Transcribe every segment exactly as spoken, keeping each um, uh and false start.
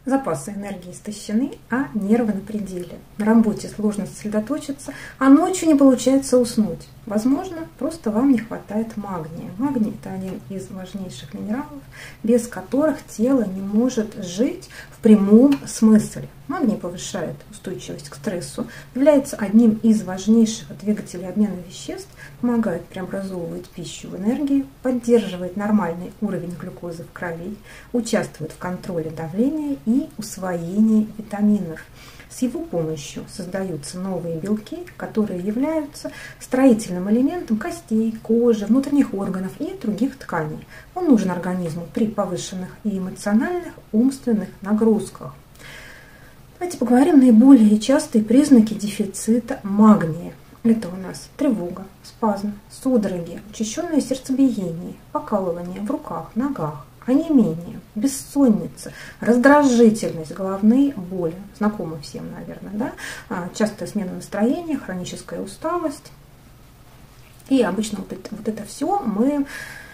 Запасы энергии истощены, а нервы на пределе. На работе сложно сосредоточиться, а ночью не получается уснуть. Возможно, просто вам не хватает магния. Магний – это один из важнейших минералов, без которых тело не может жить в прямом смысле. Магний повышает устойчивость к стрессу, является одним из важнейших двигателей обмена веществ, помогает преобразовывать пищу в энергию, поддерживает нормальный уровень глюкозы в крови, участвует в контроле давления и усвоении витаминов. С его помощью создаются новые белки, которые являются строительным элементом костей, кожи, внутренних органов и других тканей. Он нужен организму при повышенных и эмоциональных, умственных нагрузках. Давайте поговорим наиболее частые признаки дефицита магния. Это у нас тревога, спазм, судороги, учащенное сердцебиение, покалывание в руках, ногах, онемение, бессонница, раздражительность, головные боли. Знакомы всем, наверное, да? Частая смена настроения, хроническая усталость. И обычно вот это, вот это все мы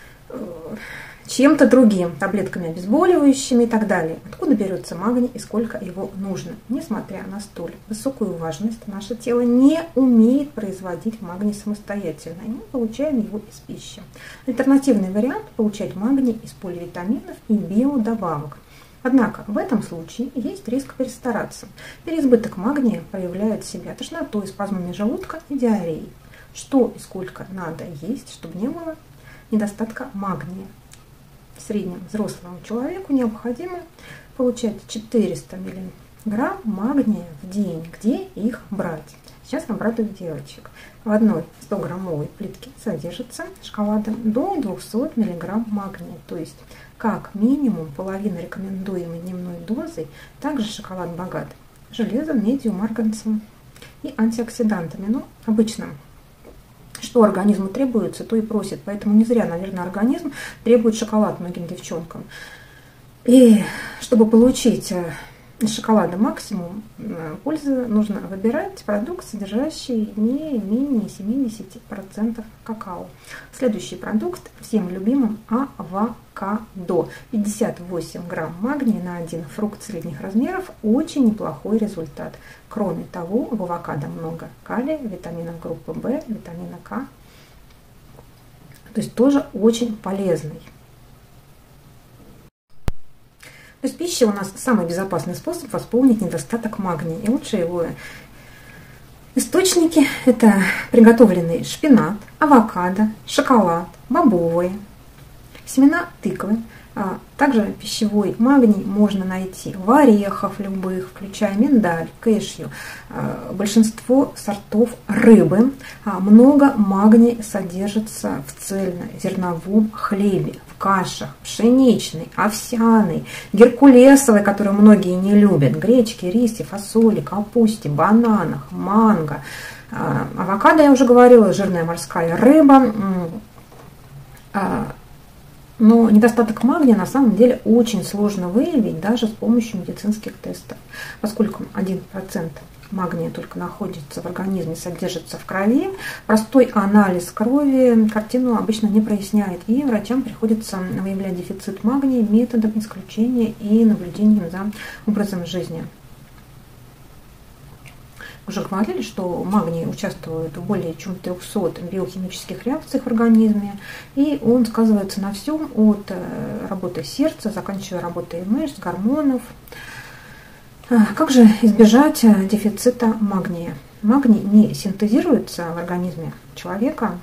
чем-то другим, таблетками обезболивающими и так далее. Откуда берется магний и сколько его нужно? Несмотря на столь высокую важность, наше тело не умеет производить магний самостоятельно, и мы получаем его из пищи. Альтернативный вариант – получать магний из поливитаминов и биодобавок. Однако в этом случае есть риск перестараться. Переизбыток магния проявляет себя тошнотой, спазмами желудка и диареей. Что и сколько надо есть, чтобы не было недостатка магния? В среднем взрослому человеку необходимо получать четыреста миллиграмм магния в день. Где их брать? Сейчас обрадую девочек. В одной стограммовой плитке содержится шоколада до двухсот миллиграмм магния. То есть как минимум половина рекомендуемой дневной дозы. Также шоколад богат железом, медью, марганцем и антиоксидантами. Но обычно что организму требуется, то и просит. Поэтому не зря, наверное, организм требует шоколад многим девчонкам. И чтобы получить из шоколада максимум пользы, нужно выбирать продукт, содержащий не менее семидесяти процентов какао. Следующий продукт всем любимым авокадо. пятьдесят восемь грамм магния на один фрукт средних размеров. Очень неплохой результат. Кроме того, в авокадо много калия, витаминов группы В, витамина К. То есть тоже очень полезный. То есть пища у нас самый безопасный способ восполнить недостаток магния. И лучшие его источники – это приготовленный шпинат, авокадо, шоколад, бобовые, семена тыквы. Также пищевой магний можно найти в орехах любых, включая миндаль, кэшью, большинство сортов рыбы. Много магния содержится в цельнозерновом хлебе, в кашах, пшеничной, овсяной, геркулесовой, которую многие не любят, гречке, рисе, фасоли, капусте, бананах, манго. Авокадо, я уже говорила, жирная морская рыба. Но недостаток магния на самом деле очень сложно выявить даже с помощью медицинских тестов, поскольку один процент магния только находится в организме, содержится в крови. Простой анализ крови картину обычно не проясняет, и врачам приходится выявлять дефицит магния методом исключения и наблюдением за образом жизни. Уже говорили, что магний участвует в более чем трёхсот биохимических реакциях в организме, и он сказывается на всем, от работы сердца, заканчивая работой мышц, гормонов. Как же избежать дефицита магния? Магний не синтезируется в организме человека,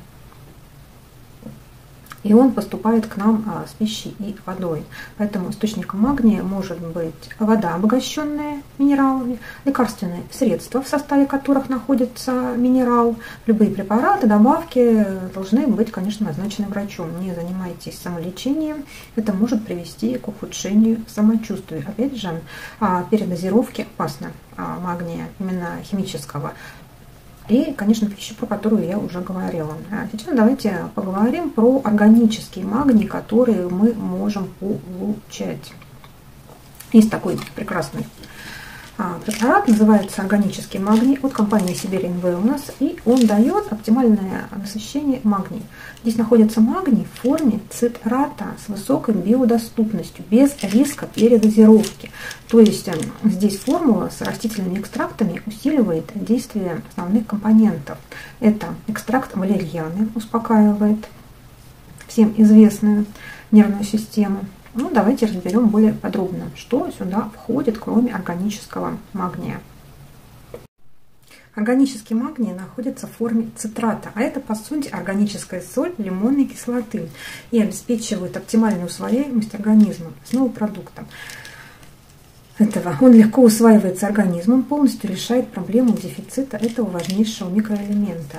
и он поступает к нам с пищей и водой. Поэтому источником магния может быть вода, обогащенная минералами, лекарственные средства, в составе которых находится минерал. Любые препараты, добавки должны быть, конечно, назначены врачом. Не занимайтесь самолечением, это может привести к ухудшению самочувствия. Опять же, передозировки опасно магния, именно химического. И, конечно, пищу, про которую я уже говорила. А сейчас давайте поговорим про органический магний, который мы можем получать. Есть такой прекрасный Препарат называется органический магний от компании Siberian Wellness, и он дает оптимальное насыщение магния. Здесь находится магний в форме цитрата с высокой биодоступностью, без риска передозировки. То есть здесь формула с растительными экстрактами усиливает действие основных компонентов. Это экстракт валерьяны, успокаивает всем известную нервную систему. Ну, давайте разберем более подробно, что сюда входит, кроме органического магния. Органический магний находится в форме цитрата, а это, по сути, органическая соль лимонной кислоты и обеспечивает оптимальную усвояемость организма основного продукта этого. Он легко усваивается организмом, полностью решает проблему дефицита этого важнейшего микроэлемента.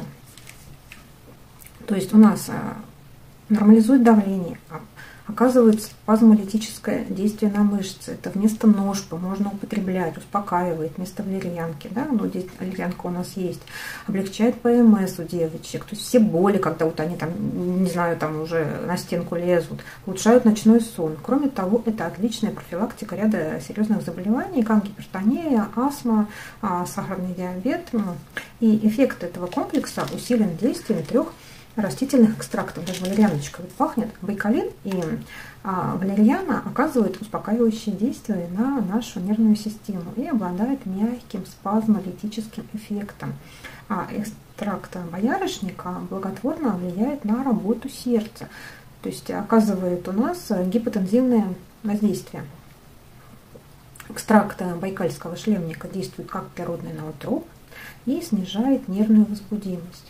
То есть у нас нормализует давление, оказывает спазмолитическое действие на мышцы. Это вместо ножпы можно употреблять, успокаивает вместо валерьянки. Да? Ну, здесь валерьянка у нас есть. Облегчает ПМС у девочек. То есть все боли, когда вот они там, не знаю, там уже на стенку лезут. Улучшают ночной сон. Кроме того, это отличная профилактика ряда серьезных заболеваний, как гипертония, астма, сахарный диабет. И эффект этого комплекса усилен действием трех растительных экстрактов. Даже валерьяночка вот пахнет. Байкалин и а, валерьяна оказывают успокаивающее действие на нашу нервную систему и обладает мягким спазмолитическим эффектом. А экстракт боярышника благотворно влияет на работу сердца, то есть оказывает у нас гипотензивное воздействие. Экстракт байкальского шлемника действует как природный ноотроп и снижает нервную возбудимость.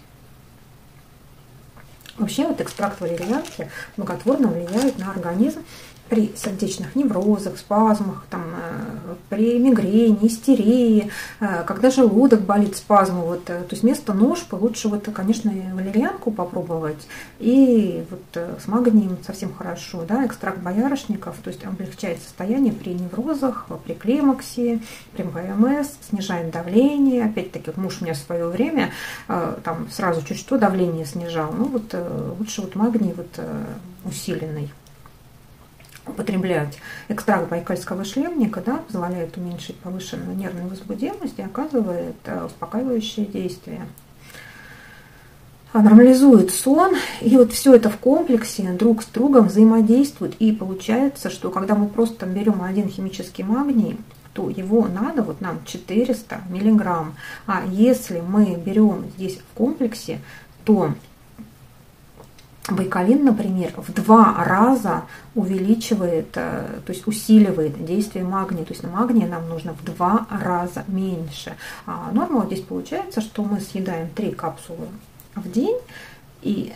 Вообще вот экстракт валерьянки благотворно влияет на организм при сердечных неврозах, спазмах, там, при мигрени, истерии, когда желудок болит, спазмы. Вот, то есть вместо ножпы лучше, вот, конечно, валерьянку попробовать. И вот с магнием совсем хорошо. Да, экстракт боярышников, то есть облегчает состояние при неврозах, при климаксе, при ПМС, снижает давление. Опять-таки, вот муж у меня в свое время там сразу чуть что давление снижал. Ну вот лучше вот магний вот усиленный употреблять. Экстракт байкальского шлемника, да, позволяет уменьшить повышенную нервную возбудимость и оказывает успокаивающее действие. Нормализует сон, и вот все это в комплексе друг с другом взаимодействует, и получается, что когда мы просто берем один химический магний, то его надо, вот нам четыреста миллиграмм, а если мы берем здесь в комплексе, то байкалин, например, в два раза увеличивает, то есть усиливает действие магния. То есть на магния нам нужно в два раза меньше. А норма вот здесь получается, что мы съедаем три капсулы в день, и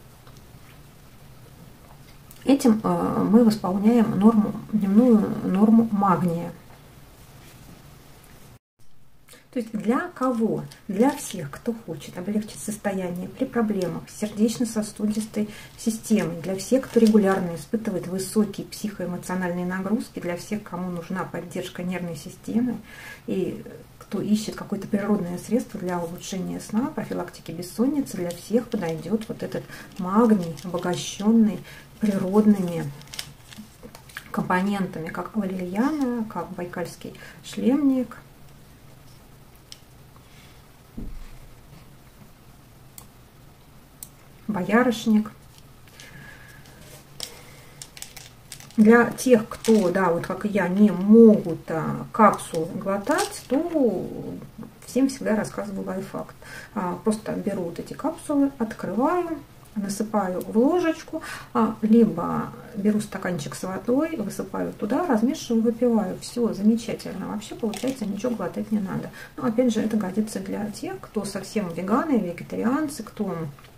этим мы восполняем норму, дневную норму магния. То есть для кого? Для всех, кто хочет облегчить состояние при проблемах с сердечно-сосудистой системой, для всех, кто регулярно испытывает высокие психоэмоциональные нагрузки, для всех, кому нужна поддержка нервной системы и кто ищет какое-то природное средство для улучшения сна, профилактики бессонницы, для всех подойдет вот этот магний, обогащенный природными компонентами, как валерьяна, как байкальский шлемник, боярышник. Для тех, кто, да, вот как и я, не могут а, капсулу глотать, то всем всегда рассказываю лайфхак. А, просто беру вот эти капсулы, открываю, насыпаю в ложечку, а, либо беру стаканчик с водой, высыпаю туда, размешиваю, выпиваю. Все замечательно. Вообще, получается, ничего глотать не надо. Но, опять же, это годится для тех, кто совсем веганы, вегетарианцы, кто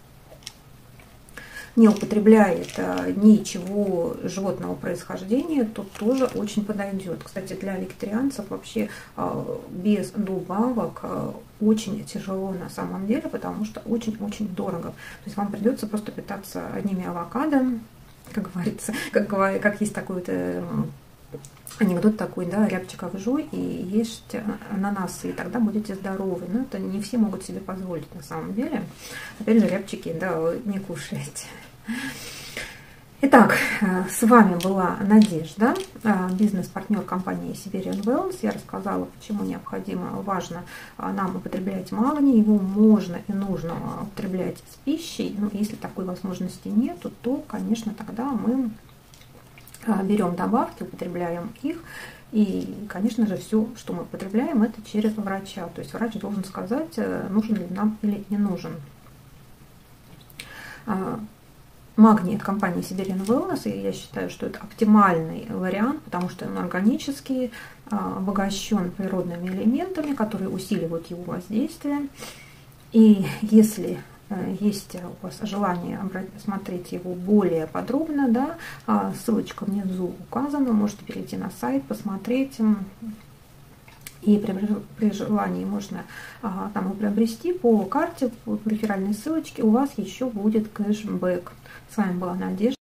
не употребляет ничего животного происхождения, то тоже очень подойдет. Кстати, для вегетарианцев вообще без добавок очень тяжело на самом деле, потому что очень-очень дорого. То есть вам придется просто питаться одними авокадо, как говорится, как, как есть такой вот анекдот такой, да, рябчиков жуй и ешьте ананасы, и тогда будете здоровы. Но это не все могут себе позволить на самом деле. Опять же, рябчики, да, не кушайте. Итак, с вами была Надежда, бизнес-партнер компании Siberian Wellness. Я рассказала, почему необходимо, важно нам употреблять магний. Его можно и нужно употреблять с пищей. Но если такой возможности нет, то, конечно, тогда мы берем добавки, употребляем их. И, конечно же, все, что мы употребляем, это через врача. То есть врач должен сказать, нужен ли нам или не нужен. Магний от компании Siberian Wellness, и я считаю, что это оптимальный вариант, потому что он органический, обогащен природными элементами, которые усиливают его воздействие. И если есть у вас желание смотреть его более подробно, да, ссылочка внизу указана, вы можете перейти на сайт, посмотреть. И при, при желании можно а, там его приобрести по карте, по реферальной ссылочке, у вас еще будет кэшбэк. С вами была Надежда.